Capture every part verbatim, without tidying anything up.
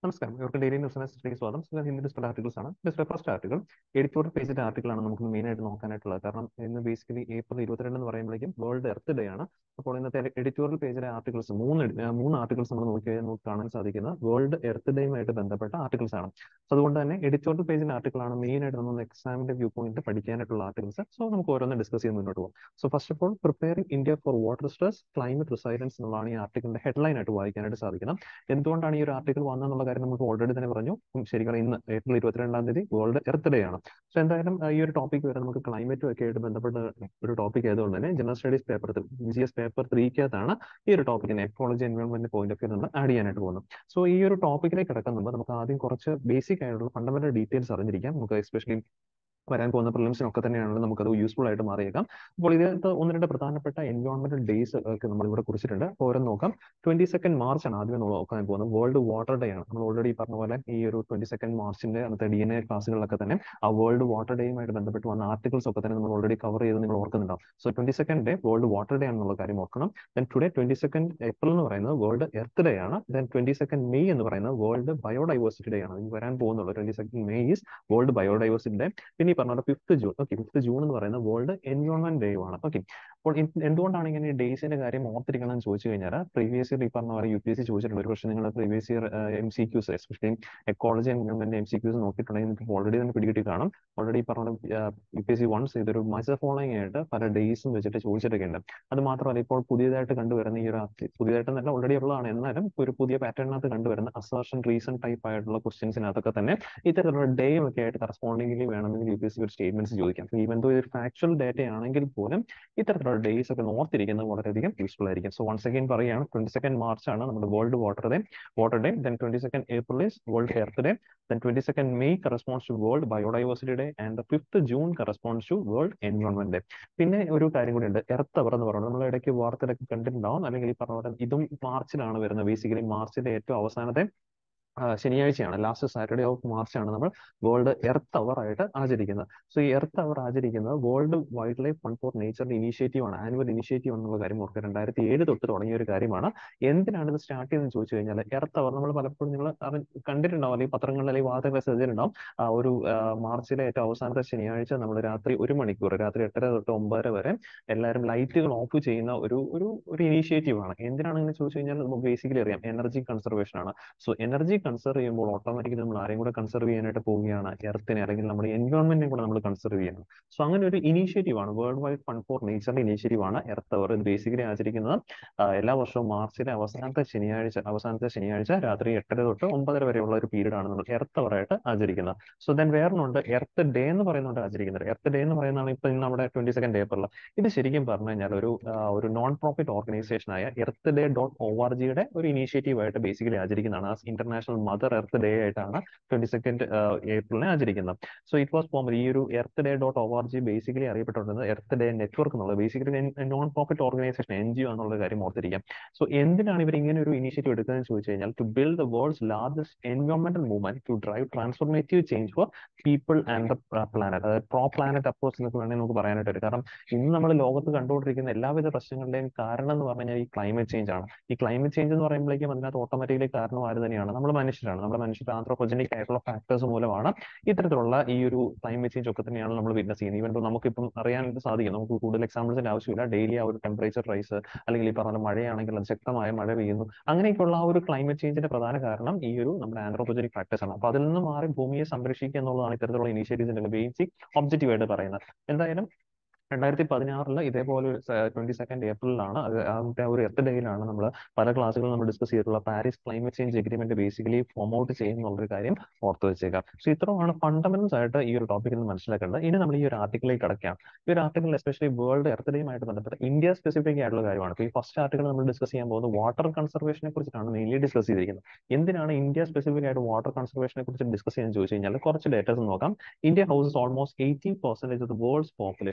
നമസ്കാരം. ഇവർക്ക് ഡെയിലി ന്യൂസിലേക്ക് സ്വാഗതം. ഇത് ഹിന്ദി ഡിസ്പ്ലേ ആർട്ടിക്കിൾസ് ആണ്. ഡിസ്പ്ലേ ഫസ്റ്റ് ആർട്ടിക്കിൾ എഡിറ്റോറിയൽ പേജിന്റെ ആർട്ടിക്കിളാണ് നമുക്ക് മെയിൻ ആയിട്ട് നോക്കാനായിട്ടുള്ളത്. കാരണം ഇന്ന് ബേസിക്കലി ഏപ്രിൽ ഇരുപത്തിരണ്ട് എന്ന് പറയുമ്പോഴേക്കും വേൾഡ് എർത്ത് ഡേ ആണ്. അപ്പോൾ ഇന്നത്തെ എഡിറ്റോറിയൽ പേജിലെ ആർട്ടിക്കിൾസ് മൂന്ന് എഡി- ആ, മൂന്ന് ആർട്ടിക്കിൾസ് നമ്മൾ നോക്കിയാൽ നമുക്ക് കാണാൻ സാധിക്കുന്ന വേൾഡ് എർത്ത് ഡേയുമായിട്ട് ബന്ധപ്പെട്ട ആർട്ടിക്കിൾസ് ആണ്. So അതുകൊണ്ട് തന്നെ എഡിറ്റോറിയൽ പേജിന്റെ ആർട്ടിക്കിളാണ് മെയിൻ ആയിട്ട് നമ്മൾ എക്സാമിന്റെ വ്യൂ പോയിന്റ് പഠിക്കാനായിട്ടുള്ള ആർട്ടിക്കിൾസ്. സോ നമുക്ക് ഓരോന്ന് ഡിസ്കസ് ചെയ്ത് മുന്നോട്ട് പോകാം. So first of all preparing India for water stress climate resilience എന്നുള്ളതാണ് ഈ ആർട്ടിക്കിളിന്റെ ഹെഡ്ലൈൻ ആയിട്ട് വായിക്കാനായിട്ട് സാധിക്കുന്നത്. എന്തുകൊണ്ടാണ് ഈ ഒരു ആർട്ടിക്കിൾ വന്നതെന്നുള്ള കാര്യം നമുക്ക് ഓൾറെഡി തന്നെ പറഞ്ഞു. ഉം, ശരിക്കും ഇന്ന് ഏപ്രിൽ ഇരുപത്തിരണ്ടാം തീയതി വേൾഡ് എർത്ത് ഡേ ആണ്. സോ എന്തായാലും ആ, ഈ ഒരു ടോപ്പിക് വരെ നമുക്ക് ക്ലൈമറ്റും ഒക്കെ ആയിട്ട് ബന്ധപ്പെട്ട ഒരു ടോപ്പിക് ആയതുകൊണ്ട് തന്നെ general studies paper G S paper ത്രീക്കകത്താണ് ഈ ഒരു ടോപ്പിക്കിനെ ecology environment point of view നമ്മൾ ആഡ് ചെയ്യാനായിട്ട് പോകുന്നത്. സോ ഈ ഒരു ടോപ്പിക്കിലേക്ക് കിടക്കുമ്പോൾ നമുക്ക് ആദ്യം കുറച്ച് ബേസിക് ആയിട്ടുള്ള ഫണ്ടമെന്റൽ ഡീറ്റെയിൽസ് അറിഞ്ഞിരിക്കാം. നമുക്ക് എസ്പെഷ്യലി വരാൻ പോകുന്ന പ്രിലിംസിനൊക്കെ തന്നെയാണല്ലോ നമുക്കത് യൂസ്ഫുൾ ആയിട്ട് മാറിയേക്കാം. അപ്പോൾ ഇതിനകത്ത് ഒന്ന് രണ്ട് പ്രധാനപ്പെട്ട എൻവയോൺമെന്റൽ ഡേയ്സ് ഒക്കെ നമ്മൾ ഇവിടെ കുറിച്ചിട്ടുണ്ട്. അപ്പോൾ ഓരോന്ന് നോക്കാം. ട്വന്റി സെക്കൻഡ് മാർച്ച് ആണ് ആദ്യമേ നമ്മൾ നോക്കാൻ പോകുന്നത്. വേൾഡ് വാട്ടർ ഡേ ആണ്. നമ്മൾ ഓൾറെഡി പറഞ്ഞ പോലെ ഈ ഒരു ട്വന്റി സെക്കൻഡ് മാർച്ചിന്റെ അന്നത്തെ ഡി എൻ എ ക്ലാസ്സുകളിലൊക്കെ തന്നെ ആ വേൾഡ് വാട്ടർ ഡേയുമായിട്ട് ബന്ധപ്പെട്ട് വന്ന ആർട്ടിക്കിൾസ് ഒക്കെ തന്നെ നമ്മൾ ഓൾറെഡി കവർ ചെയ്ത് നിങ്ങൾ ഓർക്കുന്നുണ്ടാവും. So twenty second day world water day ആണെന്നുള്ള കാര്യം ഓർക്കണം. Then today twenty second April എന്ന് പറയുന്നത് വേൾഡ് എർത്ത് ഡേ ആണ്. ദെൻ ട്വന്റി സെക്കൻഡ് മെയ് എന്ന് പറയുന്നത് വേൾഡ് ബയോഡൈവേഴ്സിറ്റി ഡേ ആണ്. ഇനി വരാൻ പോകുന്നുള്ളൂ twenty second May is world biodiversity day. പിന്നെ ഈ പറഞ്ഞ fifth June okay fifth June എന്ന് പറയുന്നത് വേൾഡ് എൻവയോൺമെന്റ് ഡേ ആണ്. ഓക്കെ, അപ്പോൾ ഇത് എന്തുകൊണ്ടാണ് ഇങ്ങനെ ഈ ഡേയ്സിന്റെ കാര്യം ഓർത്തിരിക്കണം എന്ന് ചോദിച്ചു കഴിഞ്ഞാൽ പ്രീവിയസ് ഇയർ ഈ പറഞ്ഞ പോലെ യു പി എസ് സി ചോദിച്ചിട്ടുണ്ട്. ഒരു പക്ഷേ നിങ്ങൾ previous year M C Qs especially ecology environment M C Qs നോക്കിയിട്ടുണ്ടെങ്കിൽ നിങ്ങൾക്ക് ഓൾറെഡി തന്നെ പിടികിട്ടി കാണും. ഓൾറെഡി ഈ പറഞ്ഞ U P S C once ഇതൊരു മൈസർ ഫോളോയിങ് ആയിട്ട് പല ഡേയ്സും വെച്ചിട്ട് ചോദിച്ചിട്ടൊക്കെ ഉണ്ട്. അത് മാത്രമല്ല ഇപ്പോൾ പുതിയതായിട്ട് കണ്ടുവരുന്ന ഈ ഒരു പുതിയതായിട്ട് നല്ല ഓൾറെഡി ഉള്ളതാണ്, എന്നാലും ഒരു പുതിയ പാറ്റേണിനകത്ത് കണ്ടുവരുന്ന അസർഷൻ റീസൺ ടൈപ്പ് ആയിട്ടുള്ള ക്വസ്റ്റ്യൻസിനകത്തൊക്കെ തന്നെ ഇത്തരത്തിലുള്ള ഡേ ഒക്കെ ആയിട്ട് കറസ്പോണ്ടിംഗ്ലി വേണമെങ്കിൽ യു പി എസ് സി ഒരു സ്റ്റേറ്റ്മെന്റ്സ് ചോദിക്കാം. ഈവൻ ദോ ഒരു ഫാക്ച്വൽ ഡേറ്റ ആണെങ്കിൽ പോലും ഇത്തരത്തിലുള്ള ഡേയ്സ് ഒക്കെ ഓർത്തിരിക്കുന്നത് വളരെയധികം യൂസ്ഫുൾ ആയിരിക്കും. സോ വൺസ് അഗൈൻ പറയുകയാണ്, ട്വന്റി സെക്കൻഡ് മാർച്ച് ആണ് നമ്മുടെ world water day water day then twenty second April is world earth day then twenty second May corresponds to world biodiversity day and fifth June corresponds to world environment day. പിന്നെ ഒരു കാര്യം കൂടി ഉണ്ട്, earth അവർ എന്ന് പറയുന്നത് നമ്മൾ ഇടയ്ക്ക് വാർത്തയിലൊക്കെ കണ്ടിട്ടുണ്ടാവും. അല്ലെങ്കിൽ ഈ പറഞ്ഞ പോലെ ഇതും മാർച്ചിലാണ് വരുന്നത്. ബേസിക്കലി മാർച്ചിന്റെ ഏറ്റവും അവസാനത്തെ ആ, ശനിയാഴ്ചയാണ്, ലാസ്റ്റ് സാറ്റർഡേ ഓഫ് മാർച്ച് ആണ് നമ്മൾ വേൾഡ് എർത്ത് അവർ ആയിട്ട് ആചരിക്കുന്നത്. സോ ഈ എർത്ത് അവർ ആചരിക്കുന്നത് World Wildlife Fund for നേച്ചറിന്റെ ഇനീഷ്യേറ്റീവ് ആണ്, ആനുവൽ ഇനീഷ്യേറ്റീവ് എന്നുള്ള കാര്യം ഓർക്കുക. രണ്ടായിരത്തി ഏഴ് തൊട്ട് തുടങ്ങിയ ഒരു കാര്യമാണ്. എന്തിനാണ് ഇത് സ്റ്റാർട്ട് ചെയ്തതെന്ന് ചോദിച്ചു കഴിഞ്ഞാൽ എർത്ത് അവർ നമ്മൾ പലപ്പോഴും നിങ്ങൾ കണ്ടിട്ടുണ്ടാവും, അല്ലെങ്കിൽ പത്രങ്ങളിൽ അല്ലെങ്കിൽ വാർത്തകൾ ശ്രദ്ധിച്ചിട്ടുണ്ടാവും. ആ ഒരു ആ, മാർച്ചിലെ ഏറ്റവും അവസാനത്തെ ശനിയാഴ്ച നമ്മൾ രാത്രി ഒരു മണിക്കൂർ രാത്രി എട്ടര തൊട്ട് ഒമ്പതര വരെ എല്ലാവരും ലൈറ്റുകൾ ഓഫ് ചെയ്യുന്ന ഒരു ഒരു ഒരു ഇനീഷ്യേറ്റീവ് ആണ്. എന്തിനാണെന്ന് ചോദിച്ചു കഴിഞ്ഞാൽ നമുക്ക് ബേസിക്കലി അറിയാം, എനർജി കൺസർവേഷൻ ആണ്. സോ എനർജി കൺസർവ് ചെയ്യുമ്പോൾ ഓട്ടോമാറ്റിക്കലി നമ്മൾ ആരെയും കൂടെ കൺസർവ് ചെയ്യാനായിട്ട് പോവുകയാണ്, എർത്തിനെ അല്ലെങ്കിൽ നമ്മുടെ എൻവയോൺമെന്റിനെ കൂടെ നമ്മൾ കൺസർവ് ചെയ്യണം. സോ അങ്ങനെ ഒരു ഇനീഷ്യേറ്റീവ് ആണ്, വേൾഡ് വൈഡ് ഫണ്ട് ഫോർ നേച്ചറിന്റെ ഇനീഷ്യേറ്റീവ് ആണ് എർത്ത് അവർ. ഇത് ബേസിക്കലി ആചരിക്കുന്നത് ആ, എല്ലാ വർഷവും മാർച്ചിലെ അവസാനത്തെ ശനിയാഴ്ച അവസാനത്തെ ശനിയാഴ്ച രാത്രി എട്ടര തൊട്ട് ഒമ്പതര വരെയുള്ള ഒരു പീരീഡ് ആണ് നമ്മൾ എർത്ത് അവറായിട്ട് ആചരിക്കുന്നത്. സോ ദെൻ വേറൊന്നുണ്ട്, എർത്ത് ഡേ എന്ന് പറയുന്നുണ്ട് ആചരിക്കുന്നത്. എർത്ത് ഡേ എന്ന് പറയുന്നതാണ് ഇപ്പൊ ഇന്ന് നമ്മുടെ ട്വന്റി സെക്കൻഡ് ഏപ്രിൽ. ഇത് ശരിക്കും പറഞ്ഞു കഴിഞ്ഞാൽ ഒരു ആ, ഒരു നോൺ പ്രോഫിറ്റ് ഓർഗനൈസേഷൻ ആയ earth day dot O R ജിയുടെ ഒരു ഇനീഷ്യേറ്റീവ് ആയിട്ട് ബേസിക്കലി ആചരിക്കുന്നതാണ്. ഇന്റർനാഷണൽ മദർ എർത്ത് ഡേ ആയിട്ടാണ് ട്വന്റി സെക്കൻഡ് ഏപ്രിലിനെ ആചരിക്കുന്നത്. സോ ഇറ്റ് വാസ് ഫോം ഈ ഒരു earth day dot O R G basically അറിയപ്പെട്ടിരുന്നത് എർത്ത് ഡേ നെറ്റ്വർക്ക് എന്നുള്ളത്, basically non profit organisation N G O എന്നുള്ള കാര്യം ഓർത്തിരിക്കാം. സോ എന്തിനാണ് ഇവർ ഇങ്ങനെ ഒരു ഇനീഷ്യേറ്റീവ് എടുക്കുന്നതെന്ന് ചോദിച്ചു കഴിഞ്ഞാൽ to build the world's largest എൻവയോൺമെന്റൽ movement to drive transformative change for people and the planet. അതായത് പ്രോ പ്ലാനറ്റ് അപ്രോച്ച് എന്നൊക്കെ വേണമെങ്കിൽ നമുക്ക് പറയാനായിട്ട് വരും. കാരണം ഇന്ന് നമ്മൾ ലോകത്ത് കണ്ടുകൊണ്ടിരിക്കുന്ന എല്ലാവിധ പ്രശ്നങ്ങളുടെയും കാരണം എന്ന് പറഞ്ഞു കഴിഞ്ഞാൽ ഈ ക്ലൈമറ്റ് ചേഞ്ച് ആണ്. ഈ ക്ലൈമറ്റ് ചേഞ്ച് എന്ന് പറയുമ്പോഴേക്കും അതിനകത്ത് ഓട്ടോമാറ്റിക്കലി കാരണം ആര് തന്നെയാണ്, നമ്മൾ മനുഷ്യരാണ്. നമ്മുടെ മനുഷ്യർ ആന്ത്രോപോജനിക് ആയിട്ടുള്ള ഫാക്ടേഴ്സ് മൂലമാണ് ഇത്തരത്തിലുള്ള ഈ ഒരു ക്ലൈമറ്റ് ചേഞ്ച് ഒക്കെ തന്നെയാണ് നമ്മൾ വിറ്റ്നസ് ചെയ്യുന്നത്. ഈവൻ നമുക്കിപ്പം അറിയാൻ സാധിക്കും, നമുക്ക് കൂടുതൽ എക്സാമ്പിൾസിന്റെ ആവശ്യമില്ല. ഡെയിലി ആ ഒരു ടെമ്പറേച്ചർ റൈസ് അല്ലെങ്കിൽ ഈ പറഞ്ഞ മഴയാണെങ്കിൽ അത് ശക്തമായ മഴ പെയ്യുന്നു. അങ്ങനെയൊക്കെയുള്ള ആ ഒരു ക്ലൈമറ്റ് ചേഞ്ചിന്റെ പ്രധാന കാരണം ഈ ഒരു നമ്മുടെ ആന്ത്രോപോജനിക് ഫാക്ടേഴ്സ് ആണ്. അപ്പൊ അതിൽ നിന്ന് മാറി ഭൂമിയെ സംരക്ഷിക്കുക എന്നുള്ളതാണ് ഇത്തരത്തിലുള്ള ഇനീഷ്യേറ്റീവ്സിന്റെ ബേസിക് ഒബ്ജക്റ്റീവ് ആയിട്ട് പറയുന്നത്. എന്തായാലും രണ്ടായിരത്തി പതിനാറില് ഇതേപോലെ ട്വന്റി സെക്കൻഡ് ഏപ്രിലാണ് അത് ആ ഒരു എർത്ത് ഡേയിലാണ് നമ്മൾ പല ക്ലാസ്സുകളും നമ്മൾ ഡിസ്കസ് ചെയ്തിട്ടുള്ള Paris climate change agreement basically form out ചെയ്യുന്നുള്ളൊരു കാര്യം ഓർത്ത് വെച്ചേക്കാം. സോ ഇത്രയാണ് ഫണ്ടമെന്റൽസ് ആയിട്ട് ഈ ഒരു ടോപ്പിക്കിൽ നിന്ന് മനസ്സിലാക്കേണ്ടത്. ഇനി നമ്മൾ ഈ ഒരു ആർട്ടിക്കിലേക്ക് കടക്കാം. ഈ ഒരു ആർട്ടിക്കിൾ എസ്പെഷ്യലി വേൾഡ് എർത്ത് ഡേയുമായിട്ട് ബന്ധപ്പെട്ട ഇന്ത്യ സ്പെസിഫിക് ആയിട്ടുള്ള കാര്യമാണ്. ഇപ്പോൾ ഈ ഫസ്റ്റ് ആർട്ടിക്കിൾ നമ്മൾ ഡിസ്കസ് ചെയ്യാൻ പോകുന്നത് വാട്ടർ കൺസർവേഷനെ കുറിച്ചിട്ടാണ് മെയിൻലി ഡിസ്കസ് ചെയ്തിരിക്കുന്നത്. എന്തിനാണ് ഇന്ത്യ സ്പെസിഫിക് ആയിട്ട് വാട്ടർ കൺസർവേഷനെ കുറിച്ച് ഡിസ്കസ് ചെയ്യാൻ ചോദിച്ചു കഴിഞ്ഞാൽ കുറച്ച് ഡേറ്റാസ് നോക്കാം. India houses almost eighty percentage of the world's population. മൊത്ത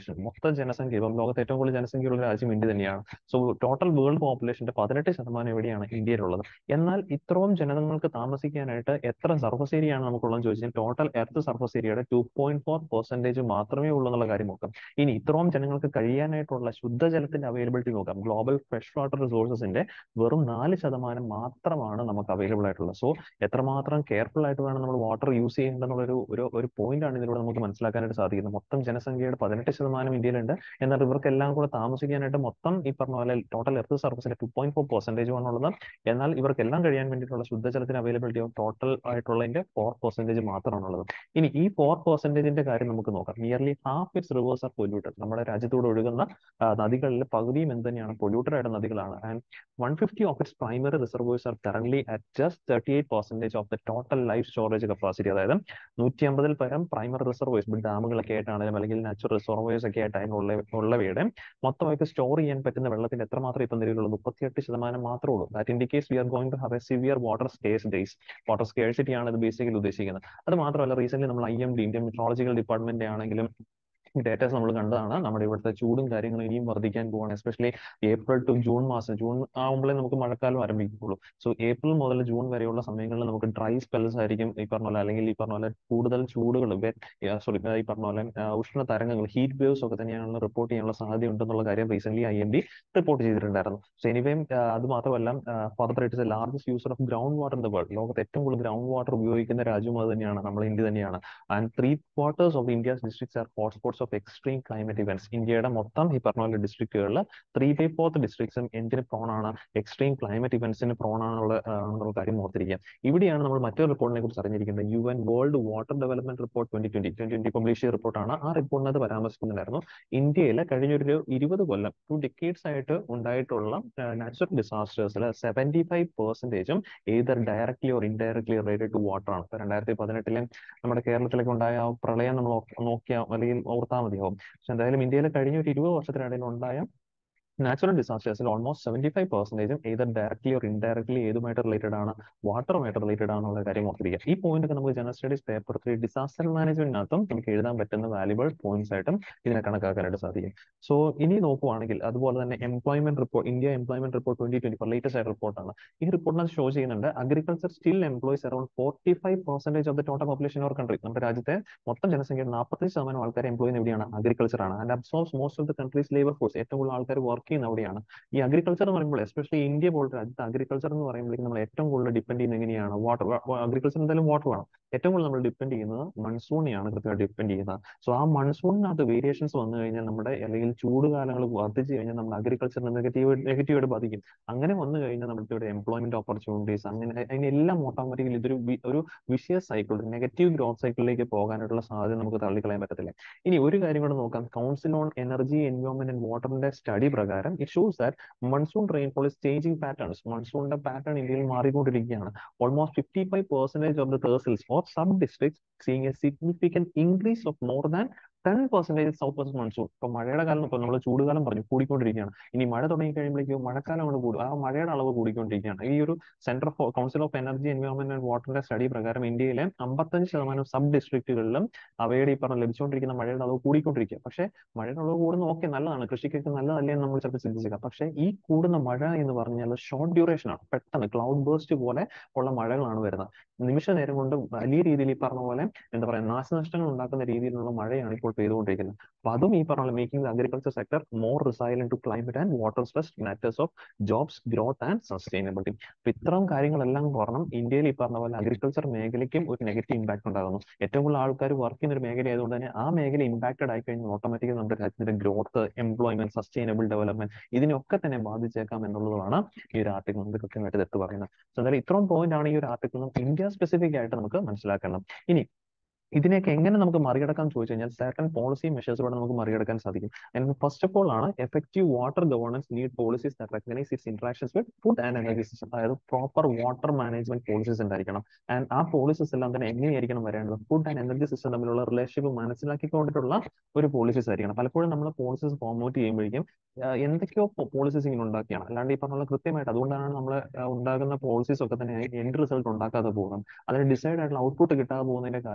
ജനസംഖ്യ, ഇപ്പം ലോകത്ത് ഏറ്റവും കൂടുതൽ ജനസംഖ്യയുള്ള രാജ്യം ഇന്ത്യ തന്നെയാണ്. സോ ടോട്ടൽ വേൾഡ് പോപ്പുലേഷന്റെ പതിനെട്ട് ശതമാനം എവിടെയാണ്? ഇന്ത്യയിലുള്ളത്. എന്നാൽ ഇത്രയും ജനങ്ങൾക്ക് താമസിക്കാനായിട്ട് എത്ര സർഫസ് ഏരിയ ആണ് നമുക്കുള്ളതെന്ന് ചോദിച്ചാൽ ടോട്ടൽ എർത്ത് സർഫസ് ഏരിയയുടെ ടു പോയിന്റ് ഫോർ പെർസെന്റേജ് മാത്രമേ ഉള്ളൂ എന്നുള്ള കാര്യം നോക്കാം. ഇനി ഇത്രയും ജനങ്ങൾക്ക് കഴിയാനായിട്ടുള്ള ശുദ്ധജലത്തിന്റെ അവൈലബിലിറ്റി നോക്കാം. ഗ്ലോബൽ ഫ്രഷ് വാട്ടർ റിസോഴ്സസിന്റെ വെറും നാല് ശതമാനം മാത്രമാണ് നമുക്ക് അവൈലബിൾ ആയിട്ടുള്ളത്. സോ എത്രമാത്രം കെയർഫുൾ ആയിട്ട് വേണം നമ്മൾ വാട്ടർ യൂസ് ചെയ്യേണ്ടെന്നുള്ളൊരു ഒരു ഒരു പോയിന്റ് ആണ് ഇതിലൂടെ നമുക്ക് മനസ്സിലാക്കാനായിട്ട് സാധിക്കുന്നത്. മൊത്തം ജനസംഖ്യയുടെ പതിനെട്ട് ശതമാനം ഇന്ത്യയിലുണ്ട്. എന്നാൽ ഇവർക്കെല്ലാം കൂടെ താമസിക്കാനായിട്ട് മൊത്തം ഈ പറഞ്ഞ പോലെ ടോട്ടൽ എർത്ത് സർഫസിന്റെ ടു പോയിന്റ് ഫോർ പെർസെന്റേജ് ആണുള്ളത്. എന്നാൽ ഇവർക്കെല്ലാം കഴിയാൻ വേണ്ടിയിട്ടുള്ള ശുദ്ധജലത്തിന് അവൈലബിലിറ്റി ടോട്ടൽ ആയിട്ടുള്ളതിന്റെ ഫോർ പെർസെന്റേജ് മാത്രമാണുള്ളത്. ഇനി ഈ ഫോർ പെർസെന്റേജിന്റെ കാര്യം നമുക്ക് നോക്കാം. Nearly half its rivers are polluted. നമ്മുടെ രാജ്യത്തൂടെ ഒഴുകുന്ന നദികളിൽ പകുതിയും എന്ത് തന്നെയാണ്? പൊല്യൂട്ടഡ് ആയിട്ട് നദികളാണ്. And one fifty of its primary reservoirs are current at just thirty eight percentage of the total life storage capacity. അതായത് നൂറ്റി അമ്പതിൽ പരം പ്രൈമറി റിസർവേഴ്സ്, ഡാമുകളൊക്കെ ആയിട്ടാണെങ്കിലും അല്ലെങ്കിൽ നാച്ചുറൽ റിസർവേഴ്സ് ഒക്കെ ആയിട്ടാണ് ഉള്ള ഉള്ളവയുടെ മൊത്തമായിട്ട് സ്റ്റോർ ചെയ്യാൻ പറ്റുന്ന വെള്ളത്തിന്റെ എത്രമാത്രം ഇപ്പം നിലവിലുള്ളത്? മുപ്പത്തിയെട്ട് ശതമാനം മാത്രമേ ഉള്ളൂ. That indicates we are going to have a severe water scarce days. Water scarcity ആണ് ഇത് ബേസിക്കലി ഉദ്ദേശിക്കുന്നത്. അത് മാത്രമല്ല, റീസെന്റ് നമ്മൾ I M D Indian meteorological department ആണെങ്കിലും ഡേറ്റാസ് നമ്മൾ കണ്ടതാണ്. നമ്മുടെ ഇവിടുത്തെ ചൂടും കാര്യങ്ങളും ഇനിയും വർദ്ധിക്കാൻ പോവാണ്. എസ്പെഷ്യലി ഏപ്രിൽ ടു ജൂൺ മാസം, ജൂൺ ആകുമ്പോഴേ നമുക്ക് മഴക്കാലം ആരംഭിക്കുള്ളൂ. സോ ഏപ്രിൽ മുതൽ ജൂൺ വരെയുള്ള സമയങ്ങളിൽ നമുക്ക് ഡ്രൈ സ്പെൽസ് ആയിരിക്കും ഈ പറഞ്ഞ പോലെ, അല്ലെങ്കിൽ ഈ പറഞ്ഞ പോലെ കൂടുതൽ ചൂടുകൾ, സോറി ഈ പറഞ്ഞ പോലെ ഉഷ്ണ തരംഗങ്ങൾ, ഹീറ്റ് വേവ്സ് ഒക്കെ തന്നെയാണ് റിപ്പോർട്ട് ചെയ്യാനുള്ള സാധ്യത ഉണ്ടെന്നുള്ള കാര്യം recent I M D report ചെയ്തിട്ടുണ്ടായിരുന്നു. സോ എനിവേയും അത് മാത്രമല്ല, further it is a largest user of ground water in the world. ലോകത്ത് ഏറ്റവും കൂടുതൽ ഗ്രൗണ്ട് വാട്ടർ ഉപയോഗിക്കുന്ന രാജ്യം അത് തന്നെയാണ്, നമ്മൾ ഇന്ത്യ തന്നെയാണ്. And three quarters of India's districts are hotspots of extreme climate events. ഇന്ത്യയുടെ മൊത്തം ഈ പറഞ്ഞ പോലെ ഡിസ്ട്രിക്റ്റുകളിൽ ത്രീ ബൈ ഫോർത്ത് ഡിസ്ട്രിക്ട്സും എന്തിന് പ്രോൺ ആണ്? എക്സ്ട്രീം ക്ലൈമറ്റ് ഇവന്റ്സിന് പ്രോൺ ആണുള്ള എന്നുള്ള കാര്യം ഓർത്തിരിക്കുക. ഇവിടെയാണ് നമ്മൾ മറ്റൊരു റിപ്പോർട്ടിനെ കുറിച്ച് അറിഞ്ഞിരിക്കുന്നത്. U N world water development report twenty twenty twenty twenty publish ചെയ്ത റിപ്പോർട്ടാണ്. ആ റിപ്പോർട്ടിനകത്ത് പരാമർശിക്കുന്നുണ്ടായിരുന്നു ഇന്ത്യയിൽ കഴിഞ്ഞൊരു ഇരുപത് കൊല്ലം, ടു ഡിക്കേഡ്സ് ആയിട്ട് ഉണ്ടായിട്ടുള്ള നാച്ചുറൽ ഡിസാസ്റ്റേഴ്സിൽ സെവന്റി ഫൈവ് പെർസെന്റേജും either directly or indirectly related to water ആണ്. രണ്ടായിരത്തി പതിനെട്ടിലെ നമ്മുടെ കേരളത്തിലൊക്കെ ഉണ്ടായ ആ പ്രളയം നമ്മൾ നോക്കിയാൽ അല്ലെങ്കിൽ ഓർത്താൽ മതിയാവും. പക്ഷെ എന്തായാലും ഇന്ത്യയിൽ കഴിഞ്ഞ ഒരു ഇരുപത് വർഷത്തിനിടയിൽ ഉണ്ടായ നാച്ചുറൽ ഡിസാസ്റ്റേഴ്സിൽ ഓൾമോസ്റ്റ് സെവന്റി ഫൈവ് പെർസെന്റേജും ഏതർ ഡയറക്ട്ലി ഓർ ഇൻഡയറക്ട്ലി ഏതുമായിട്ട് റിലേറ്റഡ് ആണ്? വാട്ടറുമായിട്ട് റിലേറ്റഡ് ആണെന്നുള്ള കാര്യം ഓർത്തിരിക്കുക. ഈ പോയിന്റ് ഒക്കെ നമുക്ക് general studies paper three disaster മാനേജ്മെന്റിനകത്തും നമുക്ക് എഴുതാൻ പറ്റുന്ന വാല്യുബിൾ പോയിന്റ്സ് ആയിട്ടും ഇതിനെ കണക്കാക്കാനായിട്ട് സാധിക്കും. സോ ഇനി നോക്കുവാണെങ്കിൽ അതുപോലെ തന്നെ employment report, India employment report twenty twenty four latest ആയ റിപ്പോർട്ടാണ്. ഈ റിപ്പോർട്ടിനകത്ത് ഷോ ചെയ്യുന്നുണ്ട് agriculture still employs around forty five percentage of the total population or country. നമ്മുടെ രാജ്യത്തെ മൊത്തം ജനസംഖ്യയുടെ നാൽപ്പത്തഞ്ച് ശതമാനം ആൾക്കാർ എംപ്ലോയ് ചെയ്യുന്ന എവിടെയാണ്? അഗ്രികൾച്ചർ ആണ്. And absorbs most of the country's labour force. ഏറ്റവും കൂടുതൽ ആൾക്കാർ വർക്ക് ചെയ്യുന്ന അവിടെയാണ്. ഈ അഗ്രികൾച്ചർ എന്ന് പറയുമ്പോൾ എസ്പെഷ്യലി ഇന്ത്യ പോലത്തെ രാജ്യത്ത് അഗ്രികൾച്ചർ എന്ന് പറയുമ്പോഴേക്കും നമ്മൾ ഏറ്റവും കൂടുതൽ ഡിപ്പെൻഡ് ചെയ്യുന്നത് എങ്ങനെയാണ്? വാട്ടർ. അഗ്രികൾച്ചർ എന്തായാലും വാട്ടർ വേണം. ഏറ്റവും കൂടുതൽ നമ്മൾ ഡിപ്പെൻഡ് ചെയ്യുന്നത് മൺസൂണിനെയാണ് കൃത്യമായിട്ട് ഡിപ്പെൻഡ് ചെയ്യുന്നത്. സോ ആ മൺസൂണിനകത്ത് വേരിയേഷൻസ് വന്നു കഴിഞ്ഞാൽ നമ്മുടെ, അല്ലെങ്കിൽ ചൂട് കാലങ്ങൾ വർദ്ധിച്ചു കഴിഞ്ഞാൽ നമ്മുടെ അഗ്രികൾച്ചറിനെ നെഗറ്റീവ് നെഗറ്റീവായിട്ട് ബാധിക്കും. അങ്ങനെ വന്നു കഴിഞ്ഞാൽ നമ്മുടെ ഇവിടെ എംപ്ലോയ്മെന്റ് ഓപ്പർച്യൂണിറ്റീസ് അങ്ങനെ അതിനെല്ലാം ഓട്ടോമാറ്റിക്കലി ഇതൊരു ഒരു വിഷ്യസ് സൈക്കിൾ, നെഗറ്റീവ് ഗ്രോത്ത് സൈക്കിളിലേക്ക് പോകാനായിട്ടുള്ള സാധ്യത നമുക്ക് തള്ളിക്കളയാൻ പറ്റത്തില്ല. ഇനി ഒരു കാര്യം കൂടെ നോക്കാം. Council on energy, environment and വാട്ടറിന്റെ സ്റ്റഡി പ്രകാരം it shows that monsoon rainfall is changing patterns. മൺസൂണിന്റെ പാറ്റേൺ ഇന്ത്യയിൽ മാറിക്കൊണ്ടിരിക്കുകയാണ്. Almost fifty five percentage of the tehsils or sub districts seeing a significant increase of more than ten percentage south west monsoon. ഇപ്പൊ മഴയുടെ കാലം, ഇപ്പൊ നമ്മൾ ചൂടുകാലം പറഞ്ഞു, കൂടിക്കൊണ്ടിരിക്കുകയാണ്. ഇനി മഴ തുടങ്ങി കഴിയുമ്പോഴേക്കും മഴക്കാലമാണ് കൂടും, ആ മഴയുടെ അളവ് കൂടിക്കൊണ്ടിരിക്കുകയാണ്. ഈ ഒരു centre for council of energy, environment and വാട്ടറിന്റെ സ്റ്റഡി പ്രകാരം ഇന്ത്യയിലെ അമ്പത്തഞ്ച് ശതമാനം സബ് ഡിസ്ട്രിക്റ്റുകളിലും അവയുടെ ഈ പറഞ്ഞ ലഭിച്ചുകൊണ്ടിരിക്കുന്ന മഴയുടെ അളവ് കൂടിക്കൊണ്ടിരിക്കുക. പക്ഷേ മഴയുടെ അളവ് കൂടുന്ന ഓക്കെ, നല്ലതാണ്, കൃഷിക്കൊക്കെ നല്ലതല്ലേ എന്ന് നമ്മൾ ചിലപ്പോൾ ചിന്തിച്ചേക്കാം. പക്ഷേ ഈ കൂടുന്ന മഴ എന്ന് പറഞ്ഞാൽ ഷോർട്ട് ഡ്യൂറേഷൻ ആണ്. പെട്ടെന്ന് ക്ലൗഡ് ബേസ്റ്റ് പോലെ ഉള്ള മഴകളാണ് വരുന്നത്. നിമിഷ നേരം കൊണ്ട് വലിയ രീതിയിൽ ഈ പറഞ്ഞ പോലെ എന്താ പറയുക, നാശനഷ്ടങ്ങൾ ഉണ്ടാക്കുന്ന രീതിയിലുള്ള മഴയാണ് ഇപ്പോൾ പെയ്തുകൊണ്ടിരിക്കുന്നത്. അപ്പൊ അതും ഈ പറഞ്ഞ making agriculture sector more resilient to climate and water stress matters of jobs, growth and sustainability. അപ്പൊ ഇത്തരം കാര്യങ്ങളെല്ലാം കാരണം ഇന്ത്യയിൽ ഈ പറഞ്ഞ പോലെ അഗ്രികൾച്ചർ മേഖലയ്ക്കും ഒരു നെഗറ്റീവ് ഇമ്പാക്ട് ഉണ്ടാകുന്നു. ഏറ്റവും കൂടുതൽ ആൾക്കാർ വർക്ക് ചെയ്യുന്ന ഒരു മേഖല ആയതുകൊണ്ട് തന്നെ ആ മേഖല ഇമ്പാക്റ്റഡ് ആയി കഴിഞ്ഞാൽ ഓട്ടോമാറ്റിക്കലി നമ്മുടെ രാജ്യത്തിന്റെ ഗ്രോത്ത്, എംപ്ലോയ്മെന്റ്, സസ്റ്റൈനബിൾ ഡെവലപ്മെന്റ് ഇതിനൊക്കെ തന്നെ ബാധിച്ചേക്കാം എന്നുള്ളതാണ് ഈ ഒരു ആർട്ടിക്കിൾ നമുക്ക് കൃത്യമായിട്ട് എടുത്ത് പറയുന്നത്. സോ എന്തായാലും ഇത്രയും പോയിന്റ് ആണ് ഈ ഒരു ആർട്ടിക്കിൾ ഇന്ത്യ സ്പെസിഫിക് ആയിട്ട് നമുക്ക് മനസ്സിലാക്കണം. ഇനി ഇതിനെയൊക്കെ എങ്ങനെ നമുക്ക് മറികടക്കാൻ ചോദിച്ചു കഴിഞ്ഞാൽ സർട്ടൻ പോളിസി മെഷേഴ്സിലൂടെ നമുക്ക് മറികടക്കാൻ സാധിക്കും. ആൻഡ് ഫസ്റ്റ് ഓഫ് ഓൾ ആണ് effective water governance need policies that recognise its interactions with food and energy system. അതായത് പ്രോപ്പർ വാട്ടർ മാനേജ്മെന്റ് പോളിസീസ് ഉണ്ടായിരിക്കണം. ആൻഡ് ആ പോളിസീസ് എല്ലാം തന്നെ എങ്ങനെയായിരിക്കണം വരേണ്ടത്? ഫുഡ് ആൻഡ് എനർജി സിസ്റ്റം തമ്മിലുള്ള റിലേഷൻഷിപ്പ് മനസ്സിലാക്കിക്കൊണ്ടിട്ടുള്ള ഒരു പോളിസീസ് ആയിരിക്കണം. പലപ്പോഴും നമ്മൾ പോളിസീസ് ഫോർമേറ്റ് ചെയ്യുമ്പോഴേക്കും എന്തൊക്കെയോ പോളിസീസ് ഇങ്ങനെ ഉണ്ടാക്കിയാണ്, അല്ലാണ്ട് ഈ പറഞ്ഞുള്ള കൃത്യമായിട്ട്. അതുകൊണ്ടാണ് നമ്മൾ ഉണ്ടാകുന്ന പോളിസീസ് ഒക്കെ തന്നെ എൻഡ് റിസൾട്ട് ഉണ്ടാക്കാതെ പോകുന്നത്. അതിന് ഡിസൈഡ് ആയിട്ടുള്ള ഔട്ട്പുട്ട് കിട്ടാതെ പോകുന്നതിന്റെ കാരണം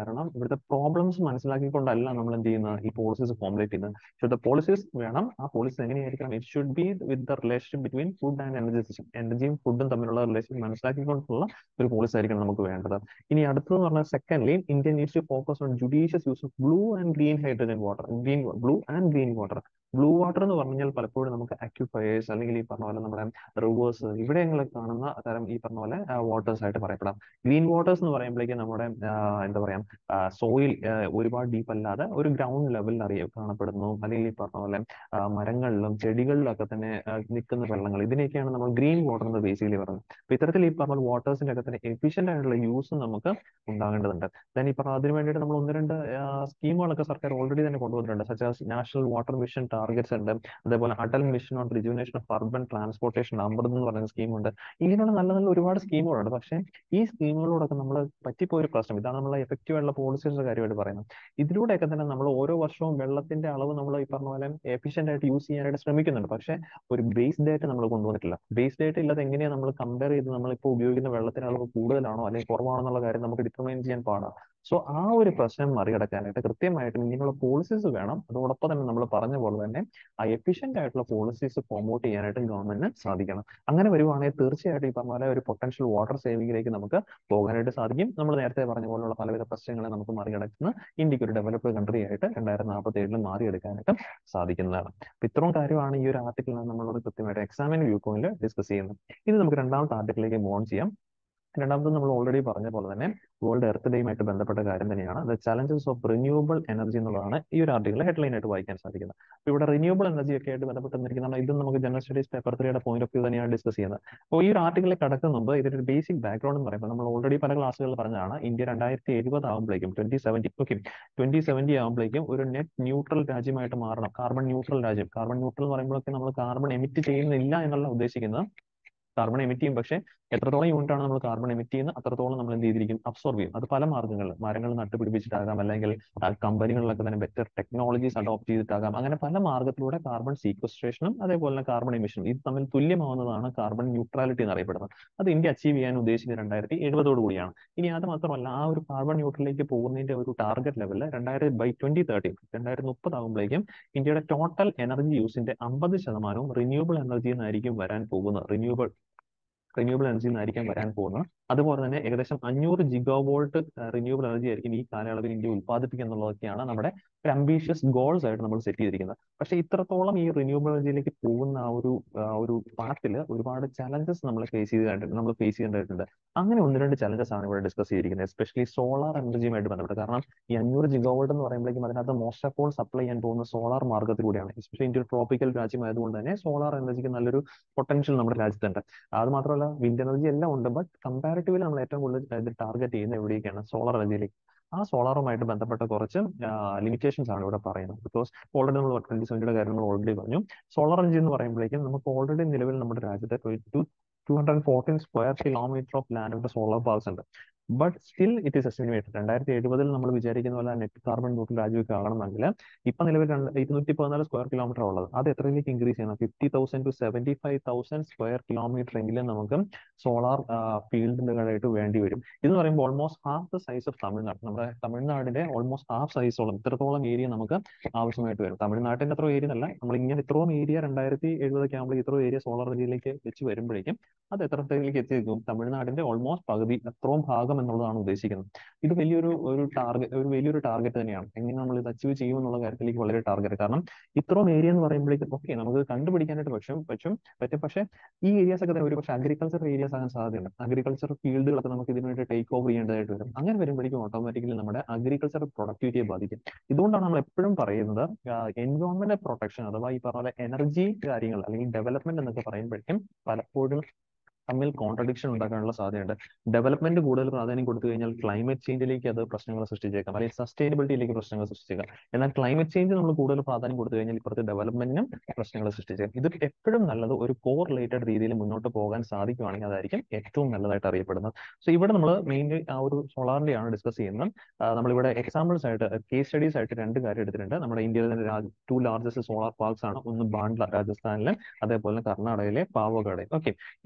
ഇവിടുത്തെ പ്രോബ്ലംസ് മനസ്സിലാക്കിക്കൊണ്ടല്ല നമ്മൾ എന്ത് ചെയ്യുന്നത്, ഈ പോളിസീസ് ഫോമുലേറ്റ് ചെയ്യുന്നത്. പക്ഷേ ദ പോളിസീസ് വേണം, ആ പോളിസി എങ്ങനെയായിരിക്കണം, it should be with the relation between food and energy system. എനർജിയും ഫുഡും തമ്മിലുള്ള റിലേഷൻ മനസ്സിലാക്കിക്കൊണ്ടുള്ള ഒരു പോളിസി ആയിരിക്കണം നമുക്ക് വേണ്ടത്. ഇനി അടുത്തതെന്ന് പറഞ്ഞാൽ secondly, India needs to focus on judicious use of blue and green hydrogen water. Green blue and green water. Blue water എന്ന് പറഞ്ഞാൽ പലപ്പോഴും നമുക്ക് അക്യുഫയേഴ്സ് അല്ലെങ്കിൽ ഈ പറഞ്ഞ പോലെ നമ്മുടെ റിവേഴ്സ് ഇവിടെയെങ്കിലും കാണുന്ന തരം ഈ പറഞ്ഞ പോലെ വാട്ടേഴ്സ് ആയിട്ട് പറയപ്പെടാം. ഗ്രീൻ വാട്ടേഴ്സ് എന്ന് പറയുമ്പോഴേക്കും നമ്മുടെ എന്താ പറയാ സോയിൽ ഒരുപാട് ഡീപ്പ് അല്ലാതെ ഒരു ഗ്രൗണ്ട് ലെവലിൽ അറിയ കാണപ്പെടുന്നു, അല്ലെങ്കിൽ ഈ പറഞ്ഞ പോലെ മരങ്ങളിലും ചെടികളിലും ഒക്കെ തന്നെ നിൽക്കുന്ന വെള്ളങ്ങൾ, ഇതിനെയൊക്കെയാണ് നമ്മൾ ഗ്രീൻ വാട്ടർ എന്ന് ബേസിക്കലി പറയുന്നത്. അപ്പൊ ഇത്തരത്തിൽ ഈ പറഞ്ഞ വാട്ടേഴ്സിന്റെ ഒക്കെ തന്നെ എഫിഷ്യന്റ് ആയിട്ടുള്ള യൂസ് നമുക്ക് ഉണ്ടാകേണ്ടതുണ്ട്. ദെൻ ഈ പറഞ്ഞ അതിന് വേണ്ടിയിട്ട് നമ്മൾ ഒന്ന് രണ്ട് സ്കീമുകളൊക്കെ സർക്കാർ ഓൾറെഡി തന്നെ കൊണ്ടുവന്നിട്ടുണ്ട്. Such as national water mission targets ഉണ്ട്, അതേപോലെ Atal mission on rejuvenation of urban transportation AMRUT എന്ന് പറയുന്ന സ്കീമുണ്ട്. ഇങ്ങനെയുള്ള നല്ല നല്ല ഒരുപാട് സ്കീമുകളുണ്ട്. പക്ഷേ ഈ സ്കീമുകളോടൊക്കെ നമ്മൾ പറ്റിപ്പോയൊരു പ്രശ്നം ഇതാണ്, നമ്മൾ എഫക്റ്റീവ് ആയിട്ടുള്ള പോളിസീസിന്റെ കാര്യമായിട്ട് പറയുന്നത്. ഇതിലൂടെയൊക്കെ തന്നെ നമ്മൾ ഓരോ വർഷവും വെള്ളത്തിന്റെ അളവ് നമ്മൾ ഈ പറഞ്ഞ പോലെ എഫിഷ്യന്റ് ആയിട്ട് യൂസ് ചെയ്യാനായിട്ട് ശ്രമിക്കുന്നുണ്ട്. പക്ഷേ ഒരു ബേസ് ഡേറ്റ് നമ്മൾ കൊണ്ടുവന്നിട്ടില്ല. ബേസ് ഡേറ്റ് ഇല്ലാതെ എങ്ങനെയാണ് നമ്മൾ കമ്പയർ ചെയ്ത് നമ്മളിപ്പോൾ ഉപയോഗിക്കുന്ന വെള്ളത്തിന്റെ അളവ് കൂടുതലാണോ അല്ലെങ്കിൽ കുറവാണെന്നുള്ള കാര്യം നമുക്ക് ഡിറ്റർമൈൻ ചെയ്യാൻ പാടാണ്. സോ ആ ഒരു പ്രശ്നം മറികടക്കാനായിട്ട് കൃത്യമായിട്ടും ഇങ്ങനെയുള്ള പോളിസീസ് വേണം. അതോടൊപ്പം തന്നെ നമ്മൾ പറഞ്ഞ പോലെ തന്നെ ആ എഫിഷ്യന്റ് ആയിട്ടുള്ള പോളിസീസ് പ്രൊമോട്ട് ചെയ്യാനായിട്ട് ഗവൺമെന്റിന് സാധിക്കണം. അങ്ങനെ വരുവാണെങ്കിൽ തീർച്ചയായിട്ടും ഈ പറഞ്ഞ പോലെ ഒരു പൊട്ടൻഷ്യൽ വാട്ടർ സേവിങ്ങിലേക്ക് നമുക്ക് പോകാനായിട്ട് സാധിക്കും. നമ്മൾ നേരത്തെ പറഞ്ഞ പോലുള്ള പലവിധ പ്രശ്നങ്ങളെ നമുക്ക് മറികടക്കുന്ന ഇന്ത്യക്ക് ഒരു ഡെവലപ്ഡ് കൺട്രി ആയിട്ട് രണ്ടായിരത്തി നാൽപ്പത്തി ഏഴിൽ മാറിയെടുക്കാനായിട്ട് സാധിക്കുന്നതാണ്. അപ്പൊ ഇത്രയും കാര്യമാണ് ഈ ഒരു ആർട്ടിക്കിളിൽ നമ്മളോട് കൃത്യമായിട്ട് എക്സാമിന് വ്യൂ പോയിന്റിൽ ഡിസ്കസ് ചെയ്യുന്നത്. ഇനി നമുക്ക് രണ്ടാമത്തെ ആർട്ടിക്കിളിലേക്ക് മൂവ് ഓൺ ചെയ്യാം. രണ്ടാമത് നമ്മൾ ഓൾറെഡി പറഞ്ഞ പോലെ തന്നെ വേൾഡ് എർത്ത് ഡേയുമായിട്ട് ബന്ധപ്പെട്ട കാര്യം തന്നെയാണ് the challenges of renewable energy എന്നുള്ളതാണ് ഈ ഒരു ആർട്ടിക്കിൾ ഹെഡ്ലൈൻ ആയിട്ട് വായിക്കാൻ സാധിക്കുന്നത്. അപ്പോൾ ഇവിടെ റിന്യൂവബിൾ എനർജി ഒക്കെ ആയിട്ട് ബന്ധപ്പെട്ടിരിക്കുന്ന ഇതും നമുക്ക് ജനറൽ സ്റ്റഡീസ് പേപ്പർ ത്രീയുടെ പോയിന്റ് ഓഫ് വ്യൂ തന്നെയാണ് ഡിസ്കസ് ചെയ്യുന്നത്. അപ്പോൾ ഈ ഒരു ആർട്ടിക്കിളിൽ കടക്കുന്ന മുമ്പ് ഇതിന്റെ ഒരു ബേസിക് ബാക്ക്ഗ്രൗണ്ട് എന്ന് പറയുമ്പോൾ നമ്മൾ ഓൾറെഡി പല ക്ലാസ്സുകളിൽ പറഞ്ഞതാണ്, ഇന്ത്യ രണ്ടായിരത്തി എഴുപത് ആകുമ്പോഴേക്കും twenty seventy okay twenty seventy ആകുമ്പോഴേക്കും ഒരു നെറ്റ് ന്യൂട്രൽ രാജ്യമായിട്ട് മാറണം. കാർബൺ ന്യൂട്രൽ രാജ്യം. കാർബൺ ന്യൂട്രൽ എന്ന് പറയുമ്പോഴൊക്കെ നമ്മൾ കാർബൺ എമിറ്റ് ചെയ്യുന്നില്ല എന്നുള്ള ഉദ്ദേശിക്കുന്നത്. കാർബൺ എമിറ്റ് ചെയ്യും, പക്ഷേ എത്രത്തോളം യൂണിറ്റ് ആണ് നമ്മൾ കാർബൺ എമിറ്റ് ചെയ്യുന്നത് അത്രത്തോളം നമ്മൾ എന്ത് ചെയ്തിരിക്കും, അബ്സോർബ് ചെയ്യും. അത് പല മാർഗ്ഗങ്ങളിൽ, മരങ്ങൾ നട്ടുപിടിപ്പിച്ചിട്ടാകാം, അല്ലെങ്കിൽ കമ്പനികളിലൊക്കെ തന്നെ ബെറ്റർ ടെക്നോളജീസ് അഡോപ്റ്റ് ചെയ്തിട്ടാകാം. അങ്ങനെ പല മാർഗ്ഗത്തിലൂടെ കാർബൺ സീക്വസ്ട്രേഷനും അതേപോലെ തന്നെ കാർബൺ എമിഷനും ഇത് തമ്മിൽ തുല്യമാവുന്നതാണ് കാർബൺ ന്യൂട്രാലിറ്റി എന്നറിയപ്പെടുന്നത്. അത് ഇന്ത്യ അച്ചീവ് ചെയ്യാൻ ഉദ്ദേശിക്കുന്നത് രണ്ടായിരത്തി എഴുപതോട് കൂടിയാണ്. ഇനി അത് മാത്രമല്ല, ആ ഒരു കാർബൺ ന്യൂട്രലിലേക്ക് പോകുന്നതിന്റെ ഒരു ടാർഗറ്റ് ലെവലിൽ രണ്ടായിരത്തി ബൈ ട്വന്റി തേർട്ടി രണ്ടായിരത്തി മുപ്പത് ആകുമ്പോഴേക്കും ഇന്ത്യയുടെ ടോട്ടൽ എനർജി യൂസിന്റെ അമ്പത് ശതമാനവും റിന്യൂവബിൾ എനർജിയിൽ നിന്നായിരിക്കും വരാൻ പോകുന്നത്. റിന്യൂവബിൾ റിന്യൂവബിൾ എനർജിയിൽ നിന്നായിരിക്കാൻ വരാൻ പോകുന്നത്. അതുപോലെ തന്നെ ഏകദേശം അഞ്ഞൂറ് ജിഗാവോൾട്ട് റിന്യൂവബിൾ എനർജി ആയിരിക്കും ഈ കാലയളവിൽ ഇന്ത്യ ഉത്പാദിപ്പിക്കുക എന്നുള്ളതൊക്കെയാണ് നമ്മുടെ ഒരു അംബീഷ്യസ് ഗോൾസ് ആയിട്ട് നമ്മൾ സെറ്റ് ചെയ്തിരിക്കുന്നത്. പക്ഷേ ഇത്രത്തോളം ഈ റിന്യൂവബിൾ എനർജിയിലേക്ക് പോകുന്ന ആ ഒരു ഒരു പാർട്ടിൽ ഒരുപാട് ചലഞ്ചസ് നമ്മൾ ഫേസ് ചെയ്തിട്ടുണ്ട് നമ്മൾ ഫേസ് ചെയ്യേണ്ടതായിട്ടുണ്ട്. അങ്ങനെ ഒന്ന് രണ്ട് ചലഞ്ചസ് ആണ് ഇവിടെ ഡിസ്കസ് ചെയ്തിരിക്കുന്നത്, എസ്പെഷ്യലി സോളാർ എനർജിയുമായിട്ട് ബന്ധപ്പെട്ട്. കാരണം ഈ അഞ്ഞൂറ് ജിഗാവോൾട്ട് എന്ന് പറയുമ്പോഴേക്കും അതിനകത്ത് മോസ്റ്റ് ഓഫ് ഓൾ സപ്ലൈ ചെയ്യാൻ പോകുന്ന സോളാർ മാർഗ്ഗത്തിലൂടെയാണ്. എസ്പെഷ്യലി ഇന്ത്യ ഒരു ട്രോപ്പിക്കൽ രാജ്യമായതുകൊണ്ട് തന്നെ സോളാർ എനർജിക്ക് നല്ലൊരു പൊട്ടൻഷ്യൽ നമ്മുടെ രാജ്യത്തുണ്ട്. അത് മാത്രമല്ല വിൻഡ് എനർജി എല്ലാം ഉണ്ട്, ബട്ട് കമ്പാരിറ്റീവ്ലി നമ്മൾ ഏറ്റവും കൂടുതൽ ടാർഗറ്റ് ചെയ്യുന്നത് എവിടേക്കാണ്, സോളാർ എനർജിയിലേക്ക്. ആ സോളാറുമായിട്ട് ബന്ധപ്പെട്ട കുറച്ച് ലിമിറ്റേഷൻസ് ആണ് ഇവിടെ പറയുന്നത്. ബിക്കോസ് ഓൾറെഡി നമ്മൾ ട്വന്റി സെവന്റിയുടെ കാര്യം നമ്മൾ ഓൾറെഡി പറഞ്ഞു. സോളാർ എനർജി എന്ന് പറയുമ്പോഴേക്കും നമുക്ക് ഓൾറെഡി നിലവിൽ നമ്മുടെ രാജ്യത്തെ two two hundred fourteen square kilometre of land solar parks ഉണ്ട്. But still it is estimated രണ്ടായിരത്തി എഴുപതിൽ നമ്മൾ വിചാരിക്കുന്ന പോലെ നെറ്റ് കാർബൺ ന്യൂട്രൽ രാജ്യമൊക്കെ ആകണമെങ്കിൽ ഇപ്പൊ നിലവിൽ ഇരുന്നൂറ്റി പതിനാല് സ്ക്വയർ കിലോമീറ്റർ ഉള്ളത്, അത് എത്രയിലേക്ക് ഇൻക്രീസ് ചെയ്യണം, fifty thousand to seventy five thousand square kilometre എങ്കിലും നമുക്ക് സോളാർ ഫീൽഡുകളായിട്ട് വേണ്ടി വരും. ഇതെന്ന് പറയുമ്പോൾ almost half the size of Tamil Nadu. നമ്മുടെ തമിഴ്നാടിന്റെ ഓൾമോസ്റ്റ് ഹാഫ് സൈസോളം ഇത്രത്തോളം ഏരിയ നമുക്ക് ആവശ്യമായിട്ട് വരും. തമിഴ്നാട്ടിന്റെ അത്ര ഏരിയ അല്ല, നമ്മൾ ഇങ്ങനെ ഇത്രയും ഏരിയ രണ്ടായിരത്തി എഴുപതൊക്കെ ആകുമ്പോൾ ഇത്രയും ഏരിയ സോളാർ എനർജിയിലേക്ക് വെച്ച് വരുമ്പോഴേക്കും അത് എത്രത്തേക്ക് എത്തിയിരിക്കും, തമിഴ്നാടിന്റെ ഓൾമോസ്റ്റ് പകുതി അത്രയും ഭാഗം എന്നുള്ളതാണ് ഉദ്ദേശിക്കുന്നത്. ഇത് വലിയൊരു ഒരു ടാർഗറ്റ് ഒരു വലിയൊരു ടാർഗറ്റ് തന്നെയാണ്. എങ്ങനെ നമ്മൾ ഇത് അച്ചീവ് ചെയ്യും എന്നുള്ള കാര്യത്തിലേക്ക് വളരെ ടാർഗറ്റ്. കാരണം ഇത്രയും ഏരിയ എന്ന് പറയുമ്പോഴേക്കും ഓക്കെ നമുക്ക് കണ്ടുപിടിക്കാനായിട്ട് പക്ഷം പറ്റും പറ്റും പക്ഷേ ഈ ഏരിയാസ് ഒക്കെ തന്നെ ഒരു പക്ഷേ അഗ്രികൾച്ചർ ഏരിയാസ് ആകാൻ സാധ്യതയുണ്ട്. അഗ്രികൾച്ചർ ഫീൽഡുകളൊക്കെ നമുക്ക് ഇതിനു വേണ്ടി ടേക്ക് ഓവർ ചെയ്യേണ്ടതായിട്ട് വരും. അങ്ങനെ വരുമ്പോഴേക്കും ഓട്ടോമാറ്റിക്കലി നമ്മുടെ അഗ്രികൾച്ചർ പ്രൊഡക്ടിവിറ്റിയെ ബാധിക്കും. ഇതുകൊണ്ടാണ് നമ്മൾ എപ്പോഴും പറയുന്നത് എൻവയോൺമെന്റ് പ്രൊട്ടക്ഷൻ അഥവാ ഈ പറഞ്ഞ എനർജി കാര്യങ്ങൾ അല്ലെങ്കിൽ ഡെവലപ്മെന്റ് എന്നൊക്കെ പറയുമ്പോഴേക്കും പലപ്പോഴും തമ്മിൽ കോൺട്രഡിക്ഷൻ ഉണ്ടാക്കാനുള്ള സാധ്യതയുണ്ട്. ഡെവലപ്മെന്റ് കൂടുതൽ പ്രാധാന്യം കൊടുത്തു കഴിഞ്ഞാൽ ക്ലൈമറ്റ് ചേഞ്ചിലേക്ക് അത് പ്രശ്നങ്ങൾ സൃഷ്ടിച്ചേക്കാം, അല്ലെങ്കിൽ സസ്റ്റൈനബിലിറ്റിയിലേക്ക് പ്രശ്നങ്ങൾ സൃഷ്ടിച്ചേക്കാം. എന്നാൽ ക്ലൈമറ്റ് ചേഞ്ച് നമ്മൾ കൂടുതൽ പ്രാധാന്യം കൊടുത്തു കഴിഞ്ഞാൽ ഇപ്പുറത്തെ ഡെവലപ്മെന്റിനും പ്രശ്നങ്ങൾ സൃഷ്ടിച്ചേക്കാം. ഇത് എപ്പോഴും നല്ലത് ഒരു കോ റിലേറ്റഡ് രീതിയിൽ മുന്നോട്ട് പോകാൻ സാധിക്കുകയാണെങ്കിൽ അതായിരിക്കും ഏറ്റവും നല്ലതായിട്ട് അറിയപ്പെടുന്നത്. സോ ഇവിടെ നമ്മൾ മെയിൻലി ആ ഒരു സോളാറിന്റെ ആണ് ഡിസ്കസ് ചെയ്യുന്നത്. നമ്മളിവിടെ എക്സാമ്പിൾസ് ആയിട്ട് കേസ് സ്റ്റഡീസ് ആയിട്ട് രണ്ട് കാര്യം എടുത്തിട്ടുണ്ട്. നമ്മുടെ ഇന്ത്യയിലെ ടു ലാർജസ്റ്റ് സോളാർ പാർക്സ് ആണ്, ഒന്ന് ബാണ്ട്ല രാജസ്ഥാനിലെ, അതേപോലെ കർണാടകയിലെ പാവഗഡ്. ഓക്കെ, ഇവിടങ്ങളിൽ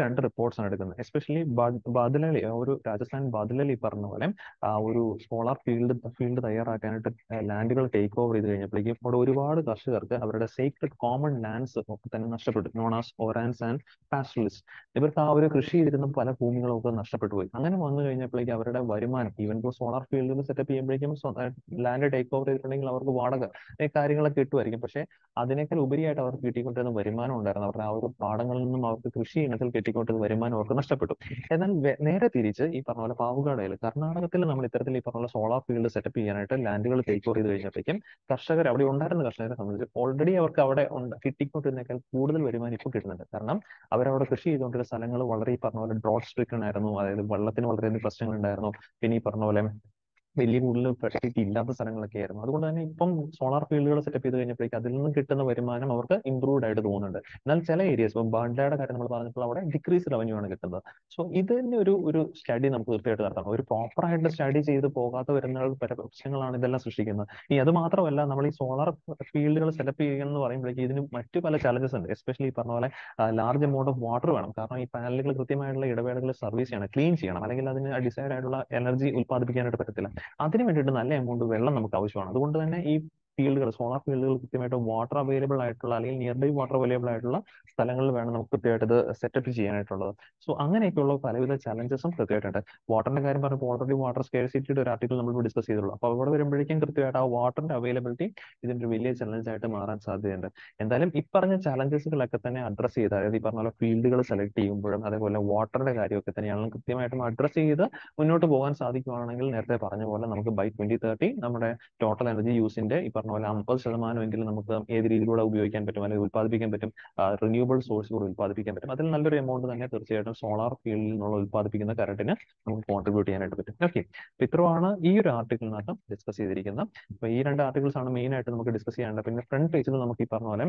രണ്ട് റിപ്പോർട്ട്സ് ആണ് എടുക്കുന്നത്. എസ്പെഷ്യലി ബാദലലി, ഒരു രാജസ്ഥാൻ ബാദലലി പറഞ്ഞ പോലെ ആ ഒരു സോളാർ ഫീൽഡ് ഫീൽഡ് തയ്യാറാക്കാനായിട്ട് ലാൻഡുകൾ ടേക്ക് ഓവർ ചെയ്ത് കഴിഞ്ഞപ്പോഴേക്കും അവിടെ ഒരുപാട് കർഷകർക്ക് അവരുടെ സേക്രഡ് കോമൺ ലാൻഡ്സ് ഒക്കെ തന്നെ നഷ്ടപ്പെട്ടു, known as orans and pastoralist. ഇവർക്ക് ആ ഒരു കൃഷി ചെയ്തിരുന്ന പല ഭൂമികളൊക്കെ നഷ്ടപ്പെട്ടു പോയി. അങ്ങനെ വന്നു കഴിഞ്ഞപ്പോഴേക്കും അവരുടെ വരുമാനം, ഈവൻ ഇപ്പോൾ സോളാർ ഫീൽഡിൽ സെറ്റപ്പ് ചെയ്യുമ്പോഴേക്കും ലാൻഡ് ടേക്ക് ഓവർ ചെയ്തിട്ടുണ്ടെങ്കിൽ അവർക്ക് വാടക ഈ കാര്യങ്ങളൊക്കെ കിട്ടുമായിരിക്കും. പക്ഷേ അതിനേക്കാൾ ഉപരിയായിട്ട് അവർക്ക് കിട്ടിക്കൊണ്ടിരുന്ന വരുമാനം ഉണ്ടായിരുന്നു. അവരുടെ ആ ഒരു പാടങ്ങളിൽ നിന്നും അവർക്ക് കൃഷി ഇനത്തിൽ കിട്ടിക്കൊണ്ടിരുന്ന വരുമാനം അവർക്ക് നഷ്ടപ്പെട്ടു. എന്നാൽ നേരെ തിരിച്ച് ഈ പറഞ്ഞ പോലെ പാവുകാടയിൽ കർണാടകത്തിൽ നമ്മൾ ഇത്തരത്തിൽ ഈ പറഞ്ഞ സോളാർ ഫീൽഡ് സെറ്റപ്പ് ചെയ്യാനായിട്ട് ലാൻഡുകൾ ടേക്ക് ഓവർ ചെയ്ത് കഴിഞ്ഞപ്പോഴേക്കും കർഷകർ, അവിടെ ഉണ്ടായിരുന്ന കർഷകരെ സംബന്ധിച്ച് ഓൾറെഡി അവർക്ക് അവിടെ കിട്ടിക്കൊണ്ടിരുന്നേക്കാൾ കൂടുതൽ വരുമാനം ഇപ്പോൾ കിട്ടുന്നുണ്ട്. കാരണം അവരവിടെ കൃഷി ചെയ്തുകൊണ്ടിരുന്ന സ്ഥലങ്ങൾ വളരെ ഈ പറഞ്ഞ പോലെ ഡ്രോട്ട് സ്ട്രിക്റ്റൺ ആയിരുന്നു. അതായത് വെള്ളത്തിന് വളരെയധികം പ്രശ്നങ്ങൾ ഉണ്ടായിരുന്നു. പിന്നെ ഈ പറഞ്ഞ പോലെ വലിയ കൂടുതൽ ഫെസിലിറ്റി ഇല്ലാത്ത സ്ഥലങ്ങളൊക്കെ ആയിരുന്നു. അതുകൊണ്ട് തന്നെ ഇപ്പം സോളാർ ഫീൽഡുകൾ സെറ്റപ്പ് ചെയ്ത് കഴിഞ്ഞപ്പോഴേക്കും അതിൽ നിന്ന് കിട്ടുന്ന വരുമാനം അവർക്ക് ഇംപ്രൂവ്ഡ് ആയിട്ട് തോന്നുന്നുണ്ട്. എന്നാൽ ചില ഏരിയസ്, ഇപ്പം ബാൻഡയുടെ കാര്യം നമ്മൾ പറഞ്ഞപ്പോൾ അവിടെ ഡിക്രീസ് റവന്യൂ ആണ് കിട്ടുന്നത്. സോ ഇത് തന്നെ ഒരു ഒരു സ്റ്റഡി നമുക്ക് തീർച്ചയായിട്ടും നടത്തണം. ഒരു പ്രോപ്പർ ആയിട്ട് സ്റ്റഡി ചെയ്ത് പോകാത്ത വരുന്ന പല പ്രശ്നങ്ങളാണ് ഇതെല്ലാം സൃഷ്ടിക്കുന്നത്. ഈ അത് മാത്രമല്ല, നമ്മൾ ഈ സോളാർ ഫീൽഡുകൾ സെറ്റപ്പ് ചെയ്യുക എന്ന് പറയുമ്പോഴേക്കും ഇതിന് മറ്റു പല ചലഞ്ചസ് ഉണ്ട്. എസ്പെഷ്യലി ഈ പറഞ്ഞ പോലെ ലാർജ് എമൗണ്ട് ഓഫ് വാട്ടർ വേണം. കാരണം ഈ പാനലുകൾ കൃത്യമായിട്ടുള്ള ഇടവേളകളിൽ സർവീസ് ചെയ്യണം, ക്ലീൻ ചെയ്യണം, അല്ലെങ്കിൽ അതിന് ഡിസൈഡ് ആയിട്ടുള്ള എനർജി ഉത്പാദിപ്പിക്കാനായിട്ട് പറ്റത്തില്ല. അതിന് വേണ്ടിയിട്ട് നല്ല എമൗണ്ട് വെള്ളം നമുക്ക് ആവശ്യമാണ്. അതുകൊണ്ട് തന്നെ ഈ ഫീൽഡുകൾ, സോളാർ ഫീൽഡുകൾ കൃത്യമായിട്ട് വാട്ടർ അവൈലബിൾ ആയിട്ടുള്ള അല്ലെങ്കിൽ നിയർ ബൈ വാട്ടർ അവൈലബിൾ ആയിട്ടുള്ള സ്ഥലങ്ങളിൽ വേണം നമുക്ക് കൃത്യമായിട്ട് ഇത് സെറ്റപ്പ് ചെയ്യാനായിട്ടുള്ളത്. സോ അങ്ങനെയൊക്കെയുള്ള പലവിധ ചലഞ്ചസും കൃത്യമായിട്ടുണ്ട്. വാട്ടറിന്റെ കാര്യം പറഞ്ഞപ്പോൾ ഓൾറെഡി വാട്ടർ സ്കേഴ്സിറ്റിയുടെ ഒരു ആർട്ടിക്കിൾ നമ്മൾ ഡിസ്കസ് ചെയ്തുള്ളൂ. അപ്പോൾ അവിടെ വരുമ്പോഴേക്കും കൃത്യമായിട്ട് ആ വാട്ടറിന്റെ അവൈലബിലിറ്റി ഇതിന്റെ ഒരു വലിയ ചലഞ്ച് ആയിട്ട് മാറാൻ സാധ്യതയുണ്ട്. എന്തായാലും ഈ പറഞ്ഞ ചലഞ്ചസുകളൊക്കെ തന്നെ അഡ്രസ് ചെയ്ത്, അതായത് ഈ പറഞ്ഞ പോലെ ഫീൽഡുകൾ സെലക്ട് ചെയ്യുമ്പോഴും അതേപോലെ വാട്ടറിന്റെ കാര്യമൊക്കെ തന്നെയാണ് കൃത്യമായിട്ടും അഡ്രസ് ചെയ്ത് മുന്നോട്ട് പോകാൻ സാധിക്കുകയാണെങ്കിൽ നേരത്തെ പറഞ്ഞ പോലെ നമുക്ക് ബൈ ട്വന്റി തേർട്ടി നമ്മുടെ ടോട്ടൽ എനർജി യൂസിന്റെ ഈ പറഞ്ഞ പോലെ അമ്പത് ശതമാനമെങ്കിലും നമുക്ക് ഏത് രീതിയിലൂടെ ഉപയോഗിക്കാൻ പറ്റും, അല്ലെങ്കിൽ ഉത്പാദിപ്പിക്കാൻ പറ്റും, റിന്യൂവബിൾ സോഴ്സിലൂടെ ഉത്പാദിപ്പിക്കാൻ പറ്റും. അതിൽ നല്ലൊരു എമൗണ്ട് തന്നെ തീർച്ചയായിട്ടും സോളാർ ഫീൽഡിൽ നിന്നുള്ള ഉത്പാദിപ്പിക്കുന്ന കറണ്ടിന് നമുക്ക് കോൺട്രിബ്യൂട്ട് ചെയ്യാനായിട്ട് പറ്റും. ഓക്കെ, ഇത്രയാണ് ഈ ഒരു ആർട്ടിക്കിളിനകത്ത് ഡിസ്കസ് ചെയ്തിരിക്കുന്നത്. അപ്പൊ ഈ രണ്ട് ആർട്ടിക്കിൾസ് ആണ് മെയിൻ ആയിട്ട് നമുക്ക് ഡിസ്കസ് ചെയ്യാനുള്ളത്. പിന്നെ ഫ്രണ്ട് പേജിൽ നമുക്ക് ഈ പറഞ്ഞ പോലെ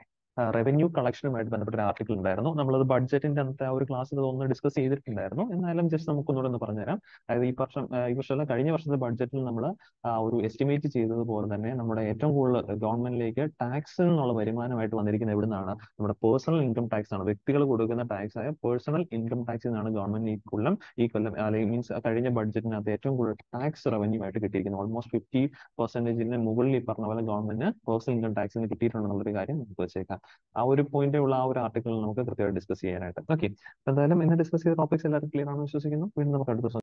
റവന്യൂ കളക്ഷനുമായിട്ട് ബന്ധപ്പെട്ട ഒരു ആർട്ടിക്കിൾ ഉണ്ടായിരുന്നു. നമ്മളത് ബഡ്ജറ്റിന്റെ അന്നത്തെ ആ ഒരു ക്ലാസ്സിൽ ഒന്ന് ഡിസ്കസ് ചെയ്തിട്ടുണ്ടായിരുന്നു. എന്നാലും ജസ്റ്റ് നമുക്കൊന്നുകൂടെ ഒന്ന് പറഞ്ഞുതരാം. അതായത് ഈ വർഷം ഈ വർഷമല്ല, കഴിഞ്ഞ വർഷത്തെ ബഡ്ജറ്റിൽ നമ്മൾ ഒരു എസ്റ്റിമേറ്റ് ചെയ്തതുപോലെ തന്നെ നമ്മുടെ ഏറ്റവും കൂടുതൽ ഗവൺമെന്റിലേക്ക് ടാക്സിൽ നിന്നുള്ള വരുമാനമായിട്ട് വന്നിരിക്കുന്നത് എവിടെ നിന്നാണ്? നമ്മുടെ പേഴ്സണൽ ഇൻകം ടാക്സ് ആണ്. വ്യക്തികൾ കൊടുക്കുന്ന ടാക്സ് ആയ പേഴ്സണൽ ഇൻകം ടാക്സിൽ നിന്നാണ് ഗവൺമെന്റ് ഈ കൊല്ലം ഈ കൊല്ലം അല്ലെങ്കിൽ മീൻസ് കഴിഞ്ഞ ബഡ്ജറ്റിനകത്ത് ഏറ്റവും കൂടുതൽ ടാക്സ് റവന്യൂ ആയിട്ട് കിട്ടിയിരിക്കുന്നത്. ഓൾമോസ്റ്റ് ഫിഫ്റ്റി പെർസെന്റേജിന് മുകളിൽ ഈ പറഞ്ഞ പോലെ ഗവൺമെന്റിന് പേഴ്സണൽ ഇൻകം ടാക്സിന് കിട്ടിയിട്ടുണ്ടെന്നുള്ളൊരു കാര്യം നമുക്ക് വെച്ചേക്കാം. ആ ഒരു പോയിന്റുള്ള ആ ഒരു ആർട്ടിക്കിൾ നമുക്ക് കൃത്യമായി ഡിസ്കസ് ചെയ്യാനായിട്ട്. ഓക്കെ, എന്തായാലും ഇന്ന് ഡിസ്കസ് ചെയ്ത ടോപ്പിക്സ് എല്ലാവരും ക്ലിയർ ആണെന്ന് വിശ്വസിക്കുന്നു. വീണ്ടും നമുക്ക് അടുത്ത